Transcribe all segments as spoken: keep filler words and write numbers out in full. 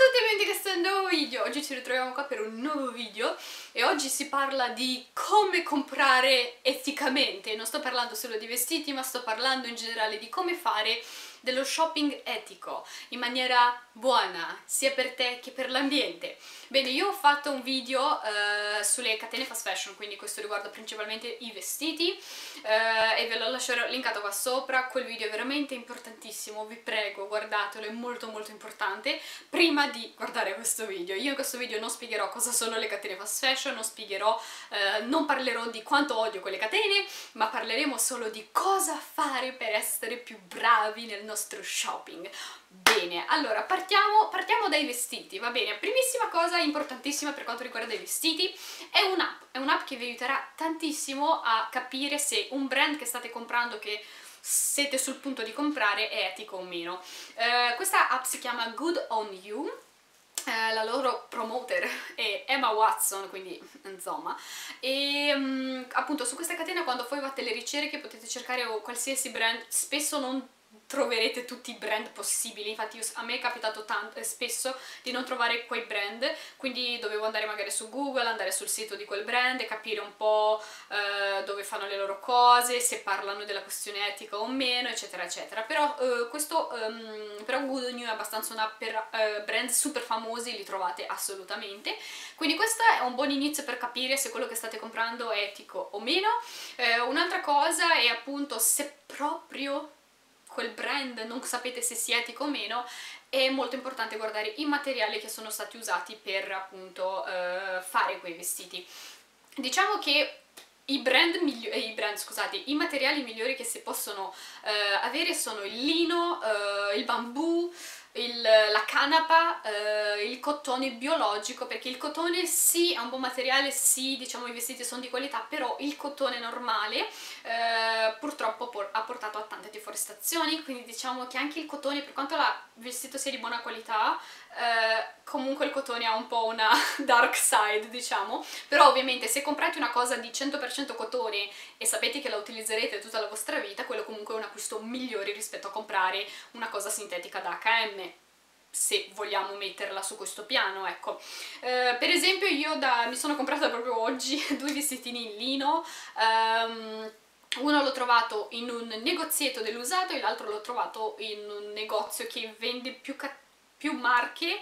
tutti e benvenuti in questo nuovo video. Oggi ci ritroviamo qua per un nuovo video e oggi si parla di come comprare eticamente. Non sto parlando solo di vestiti, ma sto parlando in generale di come fare dello shopping etico in maniera buona, sia per te che per l'ambiente. Bene, io ho fatto un video eh, sulle catene fast fashion, quindi questo riguarda principalmente i vestiti eh, e ve lo lascerò linkato qua sopra. Quel video è veramente importantissimo, vi prego, guardatelo, è molto molto importante. Prima di guardare questo video, io in questo video non spiegherò cosa sono le catene fast fashion, non spiegherò, eh, non parlerò di quanto odio quelle catene, ma parleremo solo di cosa fare per essere più bravi nel nostro shopping. Bene, allora partiamo, partiamo dai vestiti, va bene? Primissima cosa importantissima per quanto riguarda i vestiti è un'app, è un'app che vi aiuterà tantissimo a capire se un brand che state comprando, che siete sul punto di comprare, è etico o meno. Uh, questa app si chiama Good On You. Uh, la loro promoter è Emma Watson, quindi insomma, e um, appunto su questa catena, quando poi fate le ricerche, potete cercare qualsiasi brand. Spesso non troverete tutti i brand possibili, infatti io, a me è capitato tanto, eh, spesso di non trovare quei brand, quindi dovevo andare magari su Google, andare sul sito di quel brand e capire un po' eh, dove fanno le loro cose, se parlano della questione etica o meno, eccetera eccetera. Però eh, questo um, però Good On You è abbastanza una per eh, brand super famosi, li trovate assolutamente, quindi questo è un buon inizio per capire se quello che state comprando è etico o meno. Eh, un'altra cosa è appunto, se proprio quel brand non sapete se sia etico o meno, è molto importante guardare i materiali che sono stati usati per appunto eh, fare quei vestiti. Diciamo che i brand, i brand scusate, i materiali migliori che si possono eh, avere sono il lino, eh, il bambù, Il, la canapa, eh, il cotone biologico, perché il cotone sì è un buon materiale, sì, diciamo i vestiti sono di qualità, però il cotone normale eh, purtroppo por ha portato a tante deforestazioni, quindi diciamo che anche il cotone, per quanto il vestito sia di buona qualità, eh, comunque il cotone ha un po' una dark side, diciamo. Però ovviamente se comprate una cosa di cento per cento cotone e sapete che la utilizzerete tutta la vostra vita, quello comunque è un acquisto migliore rispetto a comprare una cosa sintetica da acca e emme, se vogliamo metterla su questo piano, ecco. Eh, per esempio io da, mi sono comprata proprio oggi due vestitini in lino. Um, uno l'ho trovato in un negozietto dell'usato e l'altro l'ho trovato in un negozio che vende più cattivo più marche,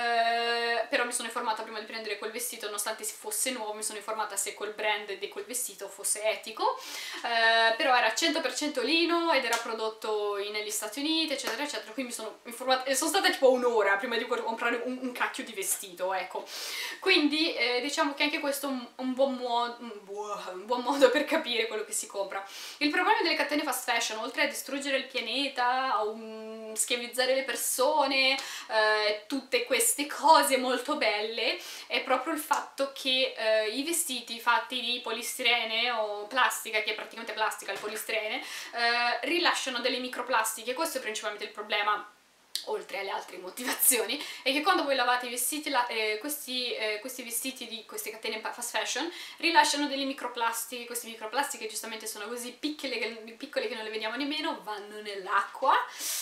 eh, però mi sono informata prima di prendere quel vestito, nonostante fosse nuovo, mi sono informata se quel brand di quel vestito fosse etico, eh, però era cento per cento lino ed era prodotto negli Stati Uniti, eccetera eccetera, quindi mi sono informata e sono stata tipo un'ora prima di comprare un, un cacchio di vestito, ecco. Quindi eh, diciamo che anche questo è un, un, buon modo, un, buon, un buon modo per capire quello che si compra. Il problema delle catene fast fashion, oltre a distruggere il pianeta, a um, schiavizzare le persone, Uh, tutte queste cose molto belle, è proprio il fatto che uh, i vestiti fatti di polistirene o plastica, che è praticamente plastica il polistirene, uh, rilasciano delle microplastiche. Questo è principalmente il problema, oltre alle altre motivazioni, è che quando voi lavate i vestiti, la, eh, questi, eh, questi vestiti di queste catene fast fashion rilasciano delle microplastiche. Queste microplastiche giustamente sono così piccole che, piccole che non le vediamo nemmeno, vanno nell'acqua.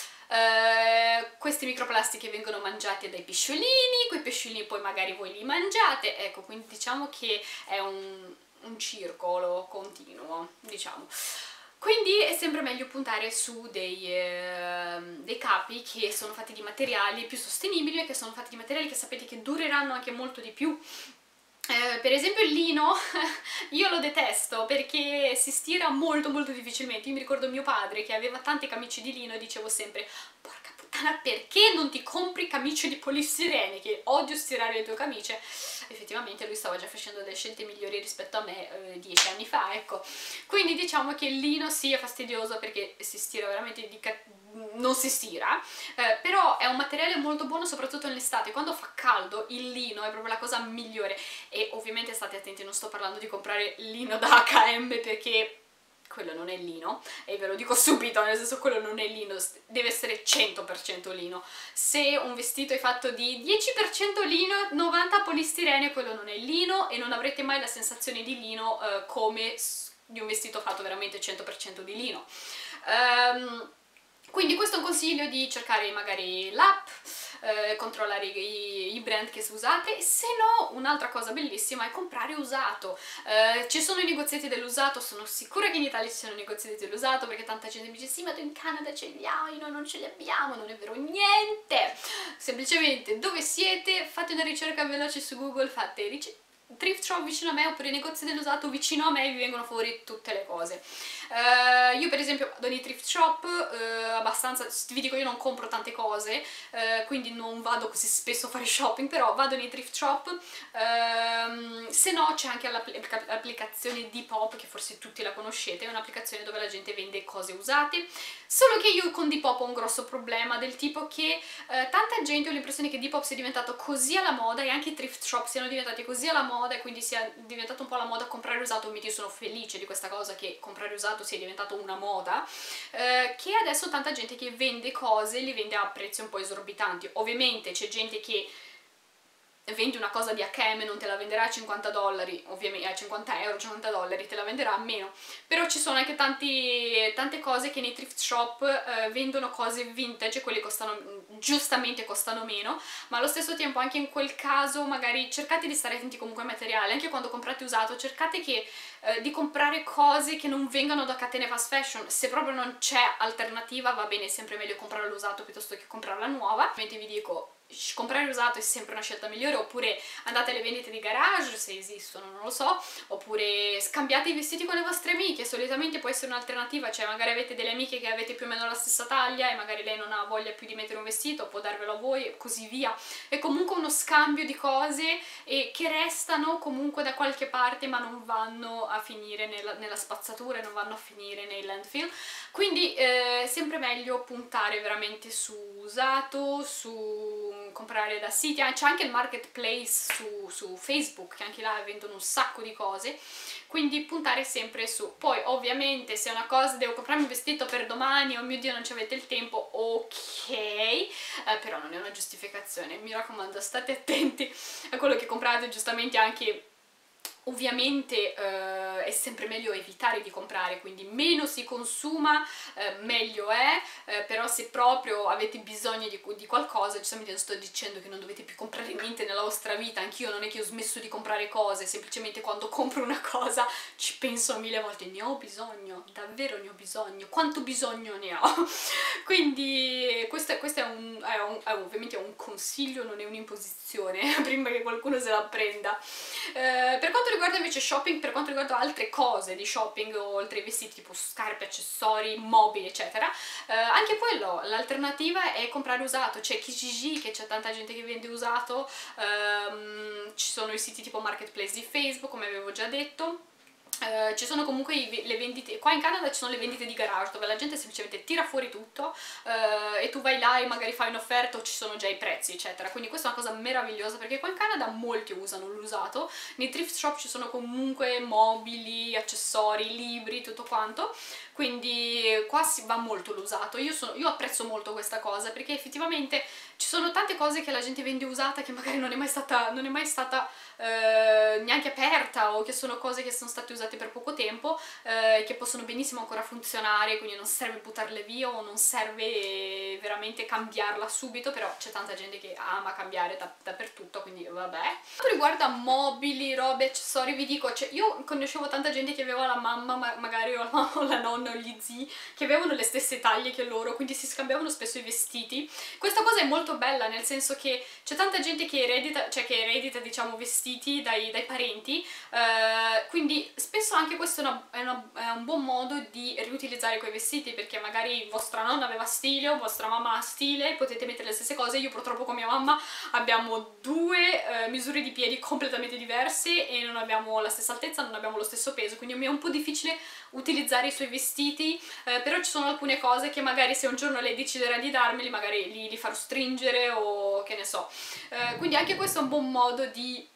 Uh, queste microplastiche vengono mangiate dai pesciolini, quei pesciolini poi magari voi li mangiate, ecco, quindi diciamo che è un, un circolo continuo, diciamo. Quindi è sempre meglio puntare su dei, eh, dei capi che sono fatti di materiali più sostenibili e che sono fatti di materiali che sapete che dureranno anche molto di più. Eh, per esempio il lino io lo detesto perché si stira molto molto difficilmente. Io mi ricordo mio padre che aveva tanti camici di lino e dicevo sempre: porca puttana, perché non ti compri camicie di polistirene, che odio stirare le tue camicie. Effettivamente lui stava già facendo delle scelte migliori rispetto a me eh, dieci anni fa, ecco. Quindi diciamo che il lino sì è fastidioso perché si stira veramente di non si stira, eh, però è un materiale molto buono soprattutto nell'estate. Quando fa caldo il lino è proprio la cosa migliore. E ovviamente state attenti, non sto parlando di comprare lino da acca e emme perché quello non è lino, e ve lo dico subito, nel senso, quello non è lino, deve essere cento per cento lino. Se un vestito è fatto di dieci per cento lino, novanta per cento polistirene, quello non è lino e non avrete mai la sensazione di lino eh, come di un vestito fatto veramente cento per cento di lino. Um, Quindi questo è un consiglio di cercare magari l'app, eh, controllare i, i brand che usate. Se no, un'altra cosa bellissima è comprare usato. Eh, ci sono i negozietti dell'usato, sono sicura che in Italia ci sono i negozietti dell'usato, perché tanta gente mi dice sì ma tu in Canada ce li hai, noi non ce li abbiamo. Non è vero niente, semplicemente dove siete fate una ricerca veloce su Google, fate ricerca thrift shop vicino a me oppure i negozi dell'usato vicino a me e vi vengono fuori tutte le cose. Uh, io per esempio vado nei thrift shop uh, abbastanza, vi dico io non compro tante cose, uh, quindi non vado così spesso a fare shopping, però vado nei thrift shop, uh, se no c'è anche l'applicazione Depop, che forse tutti la conoscete, è un'applicazione dove la gente vende cose usate, solo che io con Depop ho un grosso problema del tipo che uh, tanta gente, ho l'impressione che Depop sia diventato così alla moda e anche i thrift shop siano diventati così alla moda e quindi sia diventato un po' la moda comprare usato. Io sono felice di questa cosa, che comprare usato sia diventato una moda, eh, che adesso tanta gente che vende cose li vende a prezzi un po' esorbitanti. Ovviamente c'è gente che vendi una cosa di H e M, non te la venderà a cinquanta dollari, ovviamente a cinquanta euro, cinquanta dollari, te la venderà a meno, però ci sono anche tanti, tante cose che nei thrift shop eh, vendono cose vintage, quelle costano, giustamente costano meno, ma allo stesso tempo anche in quel caso magari cercate di stare attenti comunque ai materiali, anche quando comprate usato cercate che, eh, di comprare cose che non vengano da catene fast fashion. Se proprio non c'è alternativa va bene, è sempre meglio comprare l'usato piuttosto che comprare la nuova. Ovviamente vi dico, comprare usato è sempre una scelta migliore, oppure andate alle vendite di garage se esistono, non lo so, oppure scambiate i vestiti con le vostre amiche, solitamente può essere un'alternativa, cioè magari avete delle amiche che avete più o meno la stessa taglia e magari lei non ha voglia più di mettere un vestito, può darvelo a voi e così via. È comunque uno scambio di cose e che restano comunque da qualche parte ma non vanno a finire nella, nella spazzatura e non vanno a finire nei landfill, quindi è sempre meglio puntare veramente su usato, su comprare da siti, c'è anche il marketplace su, su Facebook, che anche là vendono un sacco di cose, quindi puntare sempre su. Poi ovviamente se è una cosa, devo comprarmi un vestito per domani, oh mio Dio non ci avete il tempo, ok, eh, però non è una giustificazione, mi raccomando state attenti a quello che comprate, giustamente anche. Ovviamente eh, è sempre meglio evitare di comprare, quindi meno si consuma eh, meglio è, eh, però se proprio avete bisogno di, di qualcosa, giustamente non sto dicendo che non dovete più comprare niente nella vostra vita, anch'io non è che ho smesso di comprare cose, semplicemente quando compro una cosa ci penso mille volte, ne ho bisogno, davvero ne ho bisogno, quanto bisogno ne ho? Quindi questo, questo è, un, è, un, è ovviamente un consiglio, non è un'imposizione, prima che qualcuno se la prenda. Eh, per quanto riguarda invece shopping, per quanto riguarda altre cose di shopping oltre ai vestiti tipo scarpe, accessori, mobili eccetera, eh, anche quello, l'alternativa è comprare usato. C'è Kijiji, che c'è tanta gente che vende usato, ehm, ci sono i siti tipo marketplace di Facebook come avevo già detto. Uh, ci sono comunque i, le vendite, qua in Canada ci sono le vendite di garage dove la gente semplicemente tira fuori tutto uh, e tu vai là e magari fai un'offerta o ci sono già i prezzi eccetera, quindi questa è una cosa meravigliosa perché qua in Canada molti usano l'usato, nei thrift shop ci sono comunque mobili, accessori, libri, tutto quanto, quindi qua si va molto l'usato. Io, io apprezzo molto questa cosa perché effettivamente ci sono tante cose che la gente vende usata che magari non è mai stata, non è mai stata eh, neanche aperta, o che sono cose che sono state usate per poco tempo, eh, che possono benissimo ancora funzionare, quindi non serve buttarle via o non serve veramente cambiarla subito, però c'è tanta gente che ama cambiare da, dappertutto, quindi vabbè. Per quanto riguarda mobili, robe, accessori, vi dico, cioè, io conoscevo tanta gente che aveva la mamma, ma magari o la, o la nonna o gli zii, che avevano le stesse taglie che loro, quindi si scambiavano spesso i vestiti. Questa cosa è molto bella, nel senso che c'è tanta gente che eredita, cioè che eredita diciamo vestiti dai, dai parenti, eh, quindi spesso anche questo è, una, è, una, è un buon modo di riutilizzare quei vestiti, perché magari vostra nonna aveva stile o vostra mamma ha stile, potete mettere le stesse cose. Io purtroppo con mia mamma abbiamo due eh, misure di piedi completamente diverse e non abbiamo la stessa altezza, non abbiamo lo stesso peso, quindi mi è un po' difficile utilizzare i suoi vestiti, eh, però ci sono alcune cose che magari se un giorno lei deciderà di darmeli magari li, li farò stringere o che ne so, eh, quindi anche questo è un buon modo di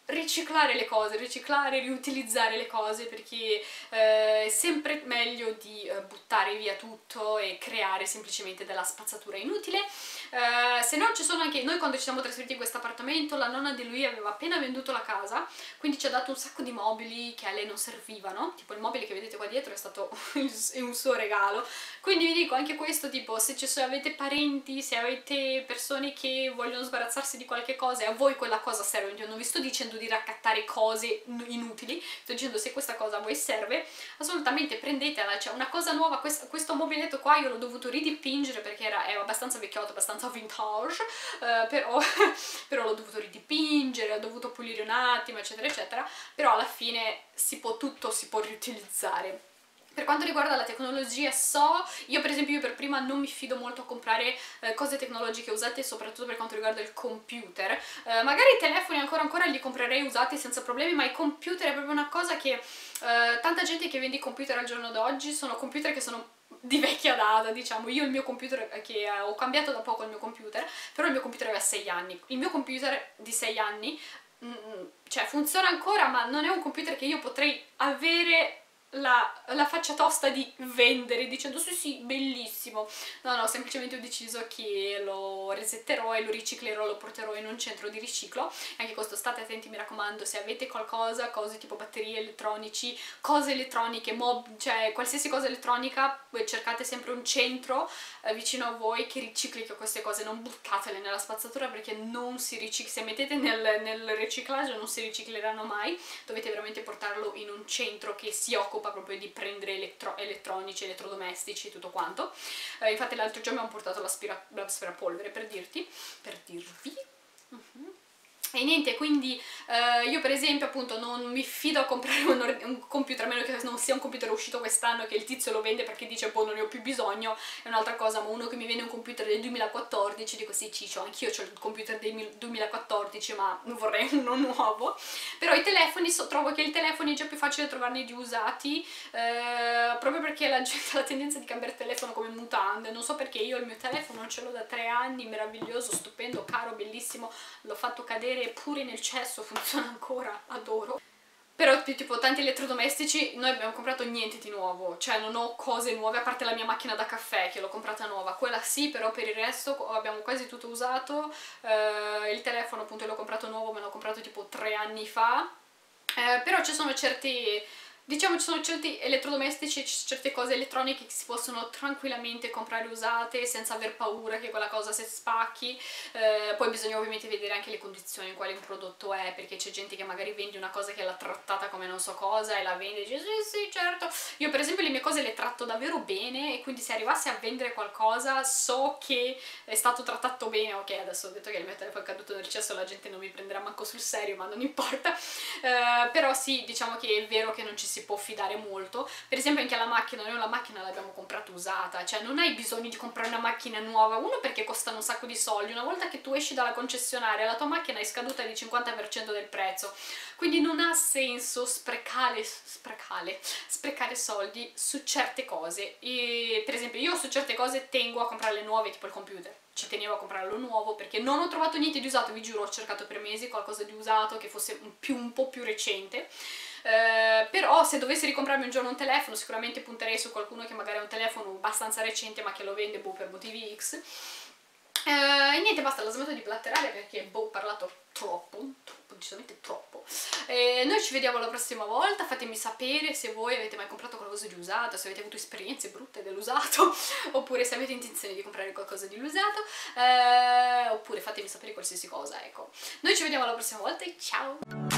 riciclare le cose, riciclare, riutilizzare le cose, perché eh, è sempre meglio di eh, buttare via tutto e creare semplicemente della spazzatura inutile. Eh, se no ci sono anche, noi quando ci siamo trasferiti in questo appartamento, la nonna di lui aveva appena venduto la casa, quindi ci ha dato un sacco di mobili che a lei non servivano, tipo il mobile che vedete qua dietro è stato è un suo regalo, quindi vi dico anche questo, tipo se, ci, se avete parenti, se avete persone che vogliono sbarazzarsi di qualche cosa e a voi quella cosa serve, io non vi sto dicendo di raccattare cose inutili, sto dicendo se questa cosa a voi serve, assolutamente prendetela, cioè una cosa nuova, questo, questo mobiletto qua io l'ho dovuto ridipingere perché era, era abbastanza vecchiotto, abbastanza vintage, eh, però, però l'ho dovuto ridipingere, ho dovuto pulire un attimo, eccetera, eccetera, però alla fine si può tutto, si può riutilizzare. Per quanto riguarda la tecnologia, so, io per esempio io per prima non mi fido molto a comprare eh, cose tecnologiche usate, soprattutto per quanto riguarda il computer. Eh, magari i telefoni ancora ancora li comprerei usati senza problemi, ma i computer è proprio una cosa che eh, tanta gente che vende i computer al giorno d'oggi sono computer che sono di vecchia data, diciamo. Io il mio computer, che eh, ho cambiato da poco il mio computer, però il mio computer aveva sei anni. Il mio computer di sei anni, mm, cioè funziona ancora, ma non è un computer che io potrei avere La, la faccia tosta di vendere dicendo sì sì bellissimo. No no, semplicemente ho deciso che lo resetterò e lo riciclerò, lo porterò in un centro di riciclo. Anche questo state attenti, mi raccomando, se avete qualcosa, cose tipo batterie elettronici, cose elettroniche, mob, cioè qualsiasi cosa elettronica, cercate sempre un centro eh, vicino a voi che ricicli queste cose, non buttatele nella spazzatura perché non si ricicla, se mettete nel, nel riciclaggio non si ricicleranno mai, dovete veramente portarlo in un centro che si occupa proprio di prendere elettro elettronici, elettrodomestici e tutto quanto. Eh, infatti l'altro giorno mi hanno portato l'aspirapolvere per dirti, per dirvi. Uh-huh. E niente, quindi eh, io per esempio appunto non mi fido a comprare un, un computer, a meno che non sia un computer uscito quest'anno e che il tizio lo vende perché dice boh non ne ho più bisogno, è un'altra cosa, ma uno che mi vende un computer del duemilaquattordici, dico sì ciccio, anch'io ho il computer del duemilaquattordici ma vorrei uno nuovo. Però i telefoni, so, trovo che il telefono è già più facile trovarne di usati, eh, proprio perché la gente ha la tendenza di cambiare telefono come mutande, non so perché, io il mio telefono ce l'ho da tre anni, meraviglioso, stupendo, caro, bellissimo, l'ho fatto cadere pure nel cesso, funziona ancora, adoro. Però tipo tanti elettrodomestici noi abbiamo comprato niente di nuovo, cioè non ho cose nuove a parte la mia macchina da caffè che l'ho comprata nuova, quella sì, però per il resto abbiamo quasi tutto usato. Eh, il telefono appunto l'ho comprato nuovo, me l'ho comprato tipo tre anni fa, eh, però ci sono certi... Diciamo ci sono certi elettrodomestici, certe cose elettroniche che si possono tranquillamente comprare usate senza aver paura che quella cosa si spacchi. Eh, poi bisogna ovviamente vedere anche le condizioni in quale un prodotto è, perché c'è gente che magari vende una cosa che l'ha trattata come non so cosa e la vende e dice sì sì certo. Io per esempio le mie cose le tratto davvero bene e quindi se arrivassi a vendere qualcosa so che è stato trattato bene. Ok, adesso ho detto che il mio telefono è caduto nel cesso, la gente non mi prenderà manco sul serio, ma non importa. Eh, però sì, diciamo che è vero che non ci si può fidare molto. Per esempio anche la macchina, noi la macchina l'abbiamo comprata usata, cioè non hai bisogno di comprare una macchina nuova, uno perché costano un sacco di soldi, una volta che tu esci dalla concessionaria la tua macchina è scaduta di cinquanta per cento del prezzo, quindi non ha senso sprecare, sprecare, sprecare soldi su certe cose. E, per esempio io su certe cose tengo a comprare le nuove, tipo il computer, ci tenevo a comprarlo nuovo perché non ho trovato niente di usato, vi giuro, ho cercato per mesi qualcosa di usato che fosse un, più, un po' più recente. Uh, però se dovessi ricomprarmi un giorno un telefono sicuramente punterei su qualcuno che magari ha un telefono abbastanza recente ma che lo vende boh per motivi X. Uh, e niente, basta, la smetto di blatterare perché boh, ho parlato troppo, troppo, decisamente troppo. E noi ci vediamo la prossima volta, fatemi sapere se voi avete mai comprato qualcosa di usato, se avete avuto esperienze brutte dell'usato, oppure se avete intenzione di comprare qualcosa di usato, uh, oppure fatemi sapere qualsiasi cosa, ecco. Noi ci vediamo la prossima volta e ciao!